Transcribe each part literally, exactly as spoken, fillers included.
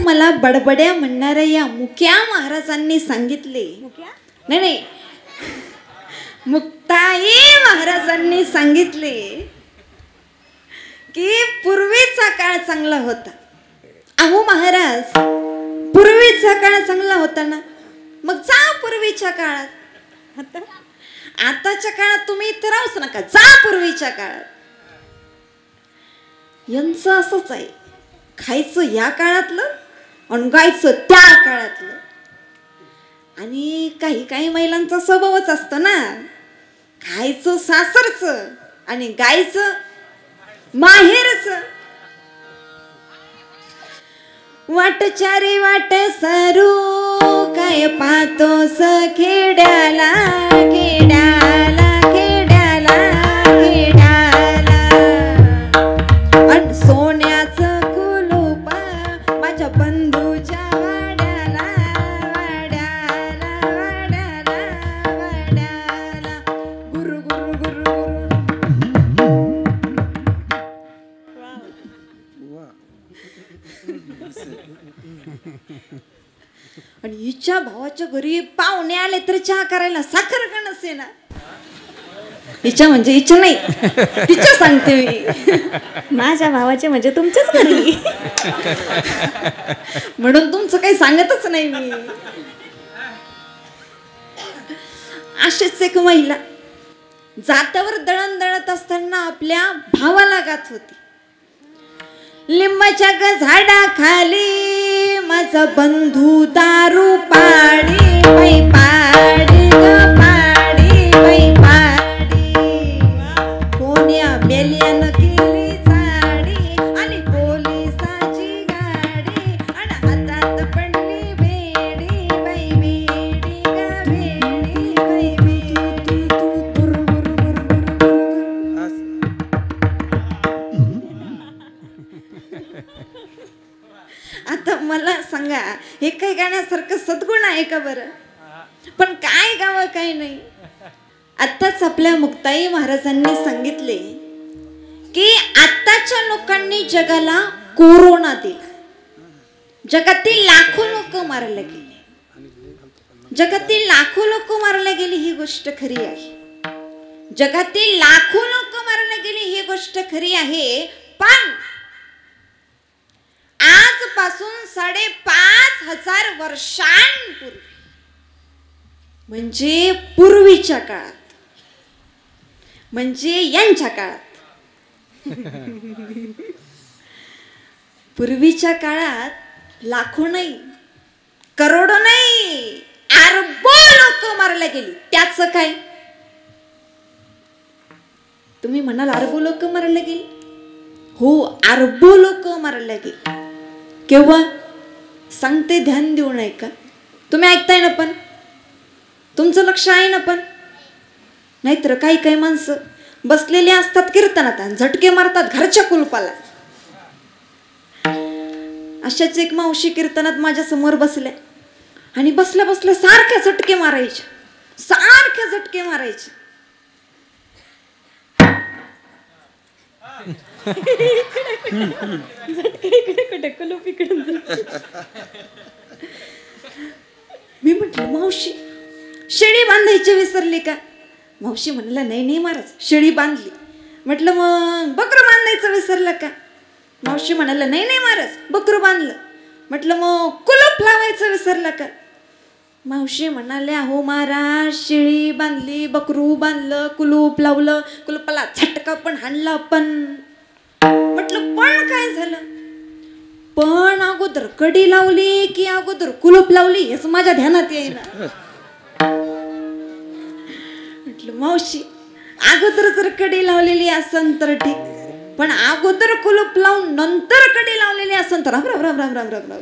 मला बडबड्या म्हणणाऱ्या या मुक्या महाराजांनी सांगितले, नाही नाही मुक्ताई महाराजांनी सांगितले की पूर्वीचा काळ चांगला होता. अहो महाराज, पूर्वीचा काळ चांगला होता ना, मग जा पूर्वीच्या काळात. आताच्या काळात तुम्ही इथे राहूच नका, जा पूर्वीच्या काळात. यांचं असंच आहे, खायचं या काळातलं आणि गायचं त्या काळातलं. आणि काही काही महिलांचा स्वभावच असतो ना, खायचं सासरचं आणि गायचं माहेरचं. वाट चारी वाट सरू काय पाहतोस खेड्याला खेड्याला खेड्याला खेड्याला. अन सोन्याचं कुलूप माझ्या बंधूच्या वाड्याला वाड्याला वाड्याला वाड्याला. गुरु गुरु गुरु आणि हिच्या भावाच्या घरी पाहुणे आले तर चहा करायला साखर का नसे ना. हिच्या म्हणजे हिच्या नाही, तिच्या सांगते मी. माझ्या भावाचे म्हणजे तुमच्याच घरी, म्हणून तुमचं काही सांगतच नाही मी. अशीच एक महिला जात्यावर दळण दळत असताना आपल्या भावाला गात होती. लिंबाच्या ग झाडा खाली माझा बंधू दारू पाडी बाई पाडी ग पाडी बाई पाडी. कोण्या बेल्यान केली साडी आणि पोलिसाची गाडी आणि हातात पडली बेडी बाई बेडी ग बेडी बाई बेडी. आता मला सांगा, हे काही गाण्यासारखं सद्गुण आहे का बरं? पण काय गावं काय नाही. आताच आपल्या मुक्ताई महाराजांनी सांगितले की आताच्या लोकांनी जगाला कोरोना दिला. जगातील लाखो लोक मारले गेले, जगातील लाखो लोक मारले गेली ही गोष्ट खरी आहे. जगातील लाखो लोक मारले गेली ही गोष्ट खरी आहे. पण आजपासून साडेपाच हजार वर्षांपूर्वी म्हणजे पूर्वीच्या काळात, म्हणजे यांच्या काळात, पूर्वीच्या काळात लाखो नाही, करोडो नाही, अरबो लोक मारले गेली. त्याचं काय? तुम्ही म्हणाल अरबो लोक मारले गेली? हो, अरबो लोक मारले गेली. केव्हा? सांगते, ध्यान देऊन ऐका. तुम्ही ऐकताय ना? पण तुमचं लक्ष आहे ना? पण नाहीतर काही काही माणसं बसलेली असतात कीर्तनात आणि झटके मारतात घरच्या कुलपाला. अशाच एक मावशी कीर्तनात माझ्या समोर बसल्या आणि बसल्या बसल्या सारख्या झटके मारायच्या, सारख्या झटके मारायच्या. मी म्हटलं, मावशी शेळी बांधायची विसरली का? मावशी म्हणला, नाही नाही महाराज, शेळी बांधली. म्हटलं, मग बकरं बांधायचं विसरलं का? मावशी म्हणाला, नाही नाही महाराज, बकरं बांधलं. म्हटलं, मग कुलूप लावायचं विसरलं का? मावशी म्हणाल्या, हो महाराज, शेळी बांधली, बकरू बांधलं, कुलूप लावलं, कुलूपाला झटका पण हाणला. पण म्हटलं, पण काय झालं? पण अगोदर कडी लावली की अगोदर कुलूप लावली हेच माझ्या ध्यानात येईना. म्हटलं, मावशी, अगोदर जर कडी लावलेली असन तर ठीक, पण अगोदर कुलूप लावून नंतर कडी लावलेली असन तर राम राम राम राम राम राम राम.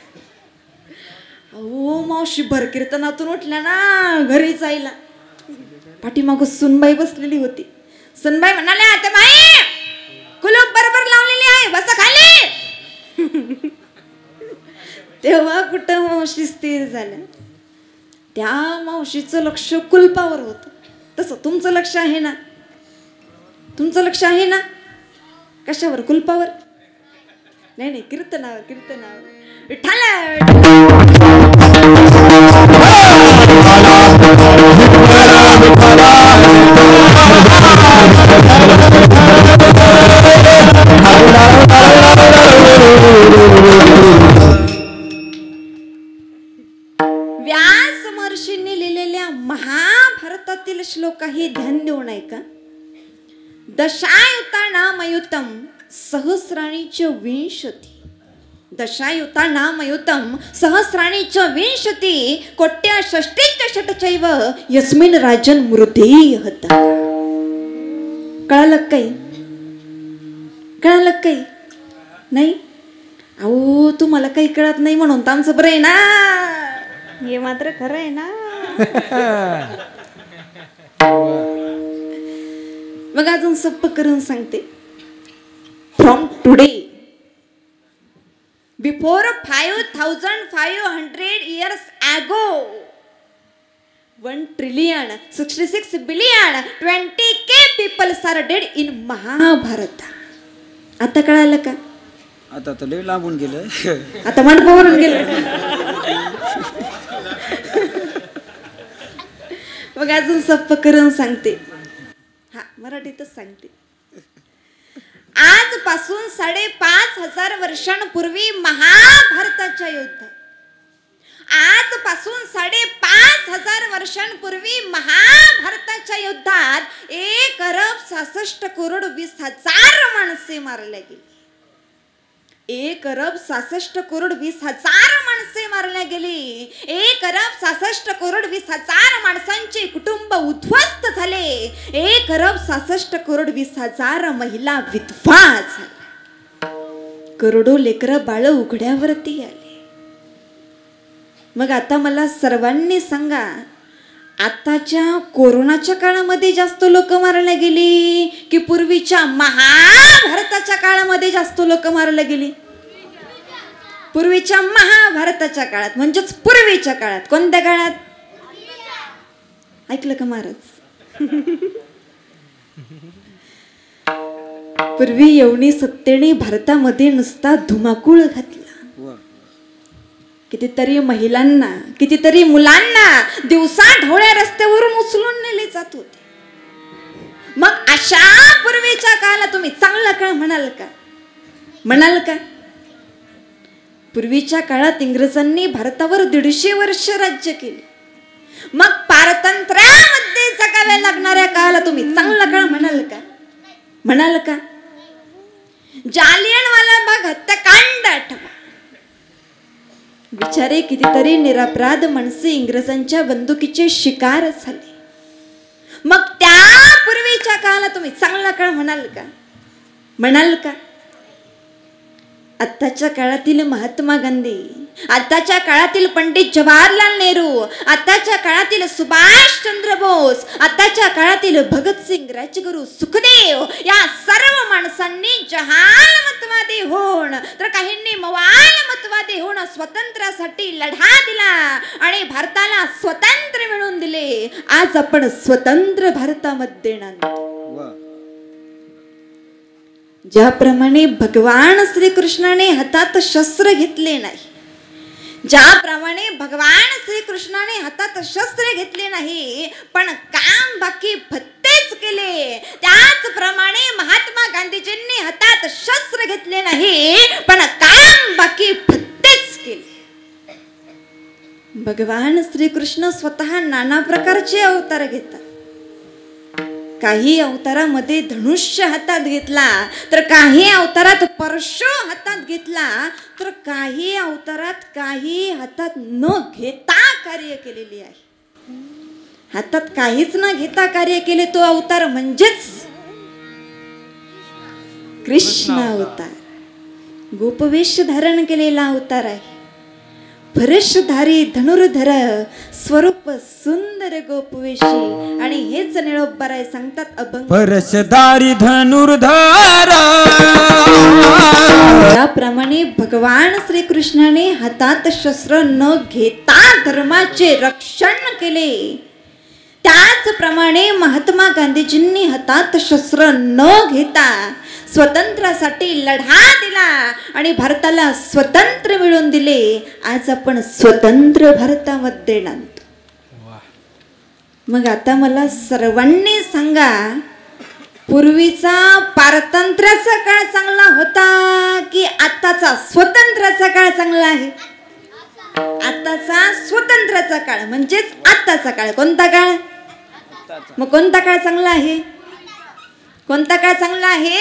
अहो मावशी भर कीर्तनातून उठल्या ना घरी जायला, पाठीमागं सुनबाई बसलेली होती. सुनबाई म्हणाल्या, आता बाई कुलूप बरोबर लावलेली आहे, बसा खाली. तेव्हा कुठं मावशी स्थिर झाल्या. त्या मावशीचं लक्ष कुलपावर होतं. तसं तुमचं लक्ष आहे ना? तुमचं लक्ष आहे ना? कशावर? कुलपावर? नाही नाही, कीर्तनावर, कीर्तनावर. व्यास महर्षींनी लिहिलेल्या महाभारतातील श्लोकही ध्यान देऊन ऐका. दशायुता नामयुतम सहस्राणी च विंशती. दशायुता नामयुतम सहस्राणी च विंशती कोट्या षष्टीच षटचैव यस्मिन राजन मृदेयहत. कळालं काही? कळालं काही? नाही? अहो तुम्हाला काही कळत नाही म्हणून तर आमचं बरं आहे ना. हे मात्र खरं आहे ना. मग अजून सोप्प करून सांगते. From today before five thousand five hundred years ago one trillion sixty six billion twenty K peoples are dead in Mahabharat. आता कळालं का? आता तर लय लांबून गेलं. आता मंडपावरून गेलं. मग अजून सोप्प करून सांगते. हा मराठीतच सांगते. आजपासून साडेपाच हजार वर्षांपूर्वी महाभारताच्या युद्धात आजपासून साडेपाच हजार वर्षांपूर्वी महाभारताच्या युद्धात एक अरब सहासष्ट करोड वीस हजार माणसे मारले गेली. एक अरब सहासष्ट करोड वीस हजार माणसे मारल्या गेली. एक अरब सहासष्ट करोड वीस हजार माणसांचे कुटुंब उद्ध्वस्त झाले. एक अरब सहासष्ट करोड वीस हजार महिला विधवा झाल्या. करोडो लेकर बाळ उघड्यावरती आले. मग आता मला सर्वांनी सांगा, आताच्या कोरोनाच्या काळामध्ये जास्त लोक मारल्या गेली की पूर्वीच्या महाभारताच्या काळामध्ये जास्त लोक मारल्या गेली? पूर्वीच्या महाभारताच्या काळात, म्हणजेच पूर्वीच्या काळात. कोणत्या काळात? ऐकलं का महाराज? पूर्वी यवनी सत्तेने भारतामध्ये नुसता धुमाकूळ घातला. कितीतरी महिलांना, कितीतरी मुलांना दिवसा ढवळ्या रस्त्यावरून उचलून नेले जात होते. मग अशा पूर्वीच्या काळाला तुम्ही चांगला काळ म्हणाल का? म्हणाल का? पूर्वीच्या काळात इंग्रजांनी भारतावर दीडशे वर्ष राज्य केले. मग पारतंत्र्यामध्ये जगाव्या लागणाऱ्या काळाला तुम्ही चांगला काळ म्हणाल का? म्हणाल का? जालियनवाला बाग हत्याकांड आठवा. बिचारे कितीतरी निरपराध माणसे इंग्रजांच्या बंदुकीचे शिकार झाले. मग त्या पूर्वीच्या काळाला तुम्ही चांगला काळ म्हणाल का? म्हणाल का? आताच्या काळातील महात्मा गांधी, आताच्या काळातील पंडित जवाहरलाल नेहरू, आताच्या काळातील सुभाष चंद्र बोस, आताच्या काळातील भगतसिंग, राजगुरू, सुखदेव या सर्व माणसांनी जहालमतवादी होऊन तर काहींनी मवालमतवादी होऊन स्वातंत्र्यासाठी लढा दिला आणि भारताला स्वतंत्र मिळवून दिले. आज आपण स्वतंत्र भारतामध्ये नांदतो. ज्याप्रमाणे भगवान श्रीकृष्णाने हातात शस्त्र घेतले नाही, ज्याप्रमाणे भगवान श्रीकृष्णाने हातात शस्त्र घेतले नाही पण काम बाकी भत्तेच केले, त्याचप्रमाणे महात्मा गांधीजींनी हातात शस्त्र घेतले नाही पण काम बाकी भत्तेच केले. भगवान श्रीकृष्ण स्वतः नाना प्रकारचे अवतार घेतात. काही अवतारामध्ये धनुष्य हातात घेतला, तर काही अवतारात परशु हातात घेतला, तर काही अवतारात काही हातात न घेता कार्य केलेले आहे. हातात काहीच न घेता कार्य केले तो अवतार म्हणजेच कृष्ण अवतार. गोपवेश धारण केलेला अवतार आहे. भरशधारी धनुर्धर स्वरूप सुंदर गोपवेशी. आणि हेच निळोबाराय सांगतात अभंग. परशधारी धनुर्धर. त्याप्रमाणे भगवान श्रीकृष्णाने हातात शस्त्र न घेता धर्माचे रक्षण केले, त्याचप्रमाणे महात्मा गांधीजींनी हातात शस्त्र न घेता स्वातंत्र्यासाठी लढा दिला आणि भारताला स्वतंत्र मिळवून दिले. आज आपण स्वतंत्र भारतामध्ये नांदतो. मग आता मला सर्वांनी सांगा, पूर्वीचा पारतंत्र्याचा काळ चांगला होता की आताचा स्वतंत्राचा काळ चांगला आहे? आताचा स्वतंत्राचा काळ म्हणजेच आताचा काळ. कोणता काळ? मग कोणता काळ चांगला आहे? कोणता काळ चांगला आहे?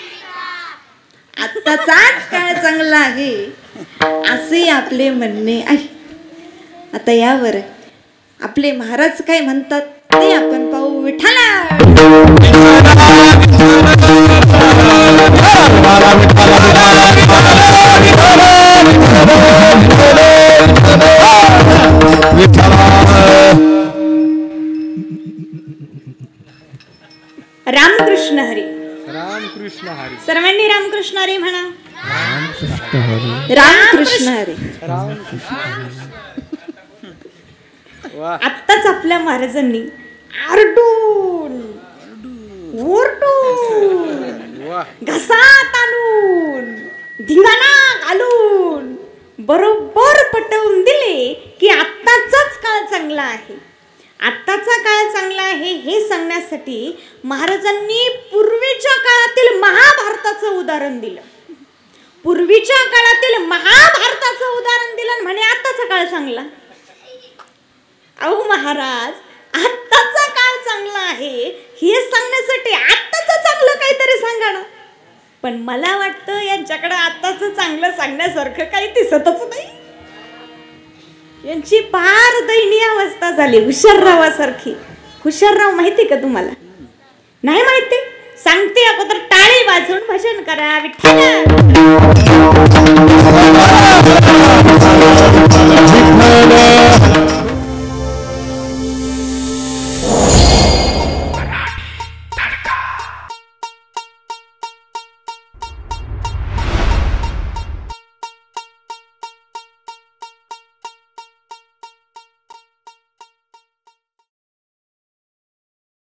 आताचाच काळ चांगला आहे असे आपले म्हणणे आहे. आता यावर आपले महाराज काय म्हणतात ते आपण पाहू. विठ्ठला रामकृष्ण हरी. रामकृष्ण हरी. सर्वांनी रामकृष्ण हरी म्हणा. रामकृष्ण हरी. आत्ताच आपल्या महाराजांनी आरडून ओरडून घसात आणून धिंगाणा घालून बरोबर पटवून दिले की आत्ताचाच काळ चांगला आहे. आत्ताचा काळ चांगला आहे हे सांगण्यासाठी महाराजांनी पूर्वीच्या काळातील महाभारताचं उदाहरण दिलं. पूर्वीच्या काळातील महाभारताचं उदाहरण दिलं म्हणे आत्ताचा काळ चांगला. अहो महाराज, आत्ताचा काळ चांगला आहे हे सांगण्यासाठी आत्ताचं चांगलं काहीतरी सांगा ना. पण मला वाटतं यांच्याकडे आत्ताचं चांगलं सांगण्यासारखं काही दिसतच नाही. यांची फार दयनीय अवस्था झाली. हुशाररावासारखी. हुशारराव माहिती का तुम्हाला? नाही माहिती? सांगते अगोदर टाळी वाजवून भजन करा. विठ्ठल